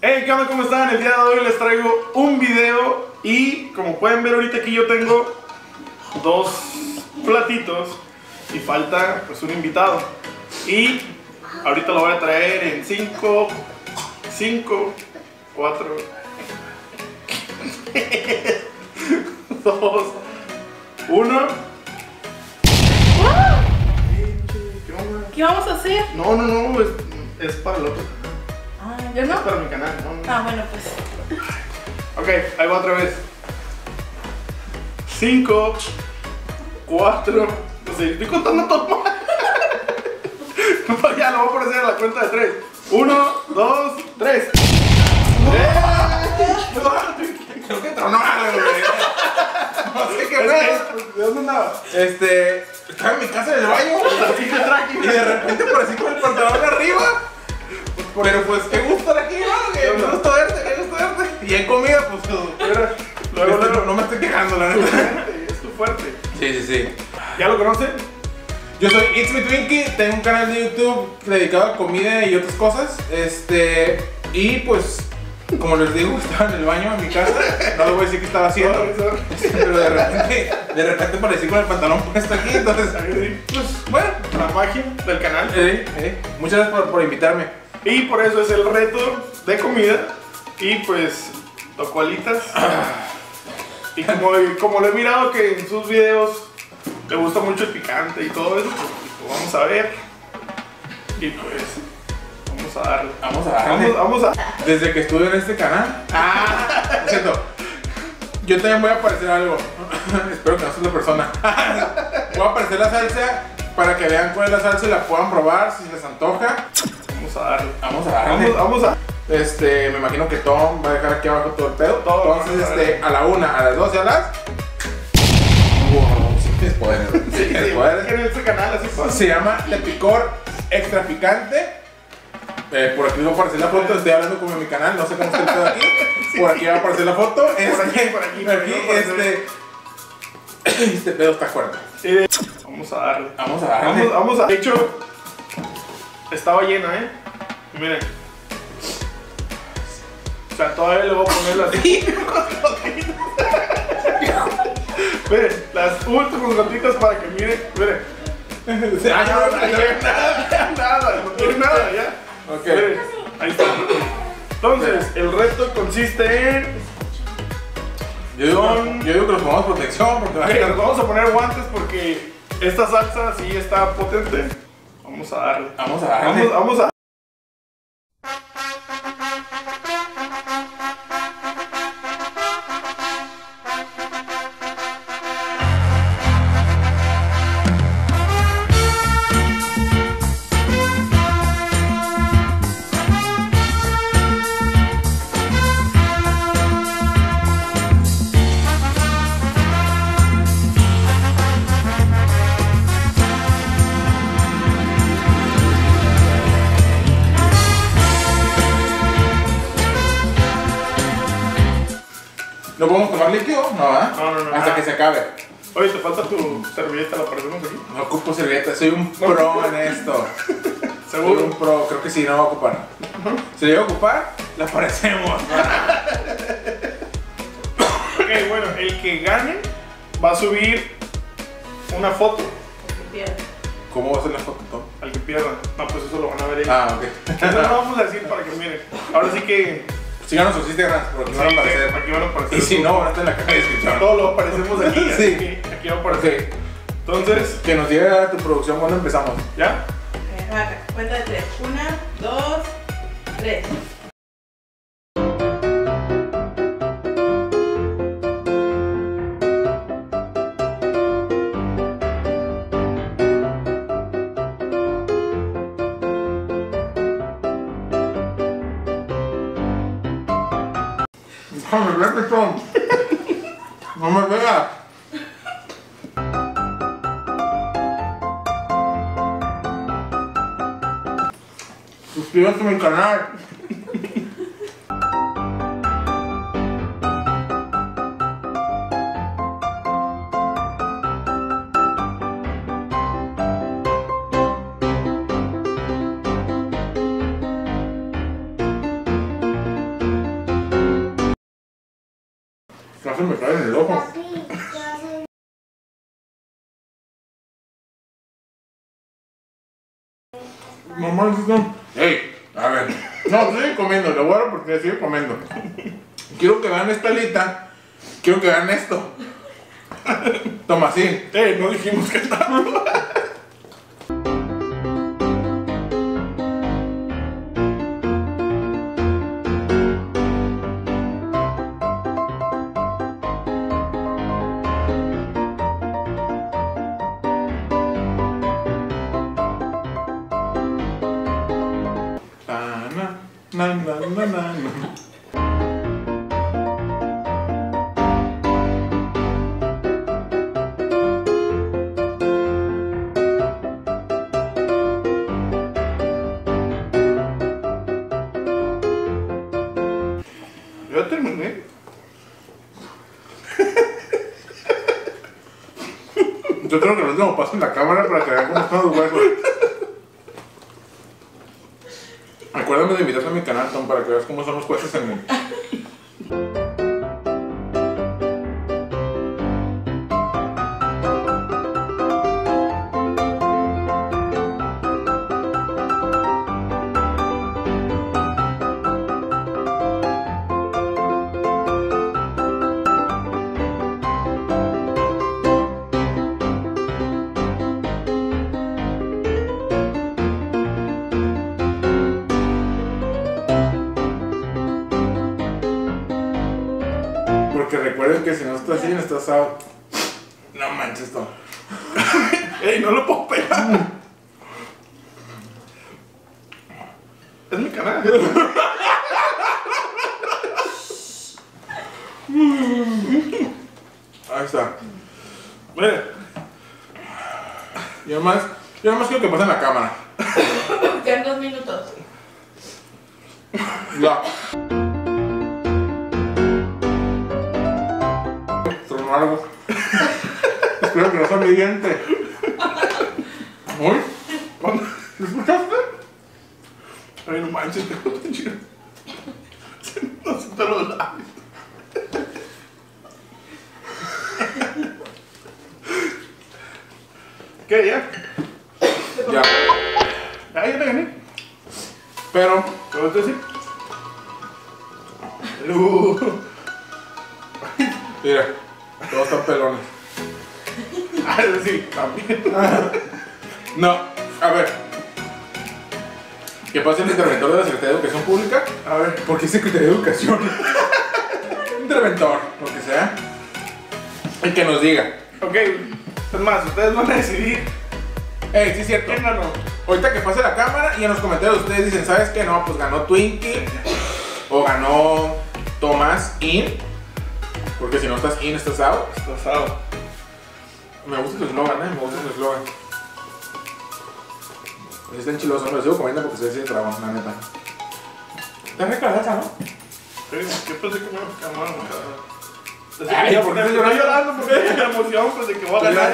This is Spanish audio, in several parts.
Hey, ¿qué onda? ¿Cómo están? El día de hoy les traigo un video y como pueden ver ahorita aquí yo tengo dos platitos y falta pues un invitado y ahorita lo voy a traer en 5, 4, 2, 1. ¿Qué vamos a hacer? No, es para el otro. Ah, ¿yo no? Es para mi canal, no. Ah, bueno, pues. Ok, ahí va otra vez. 5, 4, no sé, estoy contando todo mal. Ya lo voy a poner a la cuenta de 3. 1, 2, 3. Creo que tronó algo, güey. No sé qué fue. ¿De dónde andaba? Estaba en mi casa en el baño y de repente aparecí con el pantalón arriba. Pero pues qué gusto estar aquí, ¿no? Qué gusto verte, qué gusto verte. Y en comida, pues Luego, no me estoy quejando, la neta. es tu fuerte. Sí. ¿Ya lo conocen? Yo soy It's Me Twinkie, tengo un canal de YouTube dedicado a comida y otras cosas. Y pues, como les digo, estaba en el baño en mi casa. No les voy a decir qué estaba haciendo. Pero de repente aparecí con el pantalón puesto aquí. Entonces, Pues bueno, la magia del canal. muchas gracias por invitarme. Y por eso es el reto de comida. Y pues, tocó alitas. Y como lo he mirado que en sus videos le gusta mucho el picante y todo eso, pues vamos a ver. Y pues, vamos a darle. Vamos a. Desde que estuve en este canal. Es cierto. Yo también voy a aparecer algo. Espero que no sea la persona. Voy a aparecer la salsa para que vean cuál es la salsa y la puedan probar si les antoja. Vamos a darle. Vamos a. Me imagino que Tom va a dejar aquí abajo todo el pedo. Todo. Entonces, a la 1, a las 2 y a las. Wow, sí tienes poderes. Sí tienes poderes. En este canal así pasa. Se llama Le Picor Extra Picante. Por aquí va a aparecer la foto. Estoy hablando como en mi canal, no sé cómo está el pedo aquí. Por aquí va a aparecer la foto. Por aquí. Este pedo está fuerte. Vamos a darle. Vamos a. De hecho, estaba llena, Miren. O sea, todavía le voy a poner así. Miren, las últimas gotitas para que miren. Miren. No tiene nada, ya. Ok. Miren, ahí está. Entonces, el reto consiste en. Yo digo que nos pongamos protección porque va a Ok, quedar. nos vamos a poner guantes porque esta salsa sí está potente. Vamos a darle. Vamos a. ¿No podemos tomar líquido? No, ¿verdad? No. Hasta que se acabe. Oye, te falta tu servilleta, ¿la parecemos aquí? No ocupo servilleta, soy un pro en esto. ¿Seguro? Soy un pro, creo que sí, no va a ocupar. Si le voy a ocupar, la parecemos. Ok, bueno, el que gane va a subir una foto ¿Cómo va a ser la foto, Tom? al que pierda. No, pues eso lo van a ver ellos. Ok. Eso lo vamos a decir para que miren. Ahora sí que. Síganos sus Instagrams, porque van a aparecer. Aquí van a aparecer. Y si no, van a estar en la caja de descripción. Todo lo aparecemos aquí. Sí. Así que aquí va a aparecer. Ok. Entonces, Que nos llegue a tu producción cuando empezamos. ¿ya? Cuenta de 3. 1, 2, 3. Déjame verte, Tom. No me veas. Suscríbete a mi canal. se me cae en el ojo. Mamá, no. Ey, a ver. No, sigue comiendo, le voy a dar porque sigue comiendo. Quiero que vean esta alita. Quiero que vean esto. Toma, así. No dijimos que estaba. Na, na, na, na, na. Ya terminé. Yo creo que el último paso en la cámara para que vean cómo están los huesos. Acuérdame de invitarte a mi canal, Tom, para que veas cómo son los huesos en el... Porque recuerden que si no estás así, no estás asado. No manches, Tom. No lo puedo pegar. Es mi canal. Ahí está. Mira. Yo más quiero que pasen la cámara. Quedan 2 minutos. Ya. Tronó algo. Espero que no sea mi diente. ¿Uy? ¿Lo escuchaste? Ay, no manches, te gusta chido. No se te los labios. ¿Qué? ¿Ya? Ya. Ya te gané. Pero, ¿Qué vas a decir? mira, todos están pelones. Sí, también. No, a ver. Que pase el interventor de la Secretaría de Educación Pública. A ver. ¿Por qué Secretaría de Educación? Interventor, lo que sea. Y que nos diga. Ok, es más, ustedes van a decidir Ey, sí es cierto. quién ganó. Ahorita que pase la cámara y en los comentarios ustedes dicen, ¿sabes qué? No, pues ganó Twinkie. O ganó Tomás In. Porque si no estás in, estás out. Está asado. Me gusta tu eslogan, me gusta tu eslogan. Está enchiloso, me lo sigo comiendo porque se ve así de trabón, la neta. Está rica la salsa, ¿no? Sí, ¿qué pensé que me iba a picar mano? Ay, ¿por qué Estoy llorando porque de la emoción pues, de que voy a ganar.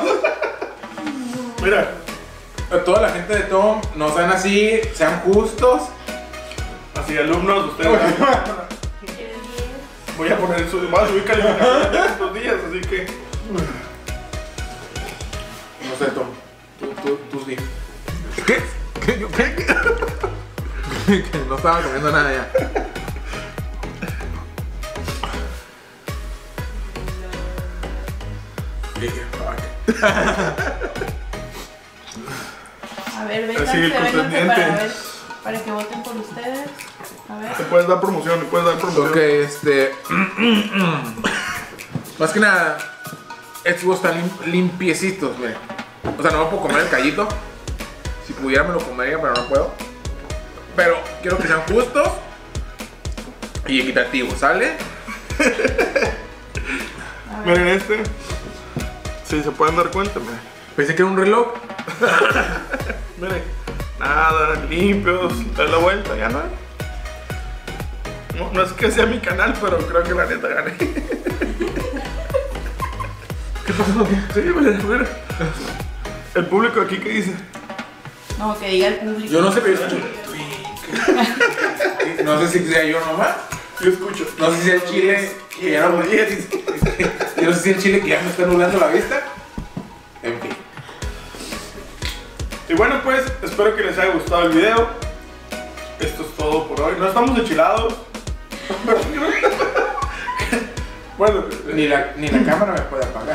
Mira, A toda la gente de Tom, no sean así, sean justos. así alumnos, ustedes voy a poner su más subir calificación estos días, así que No sé, Tom. Tú sí. ¿qué? ¿Qué? ¿Yo qué? Que no estaba comiendo nada ya. A ver, Así, vénganse, vénganse contendiente. para que voten por ustedes. A ver. Te puedes dar promoción, le puedes dar promoción. Ok, más que nada, estos huevos están limpiecitos, miren. O sea, no me puedo comer el callito. Si pudiera me lo comería, pero no puedo. Pero quiero que sean justos y equitativos, ¿sale? Miren este. Si se pueden dar cuenta, miren. Pensé que era un reloj. Miren. Nada, limpios. Da la vuelta, ya no hay. No es que sea mi canal, pero creo que la neta gané. ¿Qué pasó? Sí, mira, mira. El público aquí, ¿qué dice? No, que diga el público. Yo no sé, pero yo escucho. No sé si sea yo nomás. Yo escucho. No sé si el chile que ya no, yo no sé si el chile que ya me está nublando la vista. En fin. Y bueno, pues espero que les haya gustado el video. Esto es todo por hoy. No estamos enchilados. Bueno, Ni la cámara me puede apagar.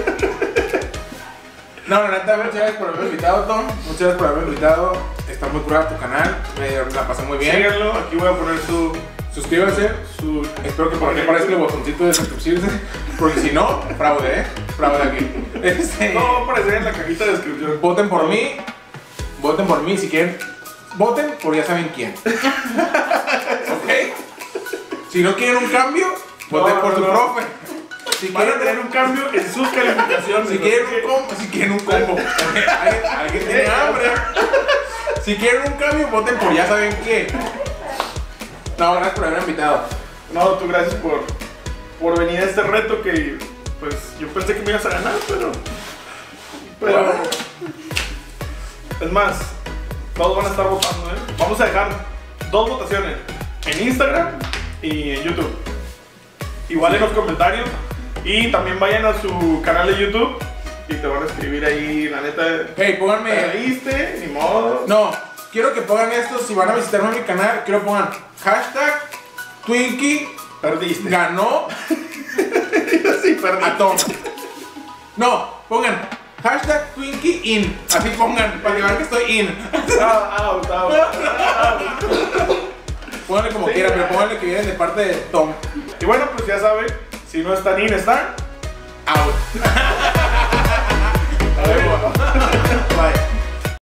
No, la neta, muchas gracias por haberme invitado, Tom. Muchas gracias por haberme invitado. Está muy curado tu canal. Me la pasé muy bien. síganlo. Aquí voy a poner su. Suscríbanse. Espero que por aquí aparezca el botoncito de suscribirse. Porque si no, fraude, fraude aquí. No, va a aparecer en la cajita de descripción. Voten por mí. Voten por mí si quieren. Voten por ya saben quién. ¿Ok? Si no quieren un cambio, voten por su profe. Si Van a quieren tener un cambio en sus calificaciones. Si quieren un combo. Alguien tiene hambre. Si quieren un cambio, voten por ya saben quién. No, gracias por haberme invitado. No, tú gracias por venir a este reto que pues yo pensé que me ibas a ganar, pero Bueno. es más, todos van a estar votando, ¿eh? Vamos a dejar 2 votaciones en Instagram y en YouTube. Igual en los comentarios. Y también vayan a su canal de YouTube y te van a escribir ahí, la neta. Hey, pónganme. Perdiste, ni modo. No, quiero que pongan esto. Si van a visitarme en mi canal, quiero pongan hashtag Twinkie Perdiste. ganó Sí, perdiste. a Tom. No, pongan hashtag Twinkie in. Así pongan, para que vean que estoy in. Out. Pónganle como Sí, quieran, pero ya. pónganle que vienen de parte de Tom. Y bueno, pues ya saben, si no están in, están Out. Bye.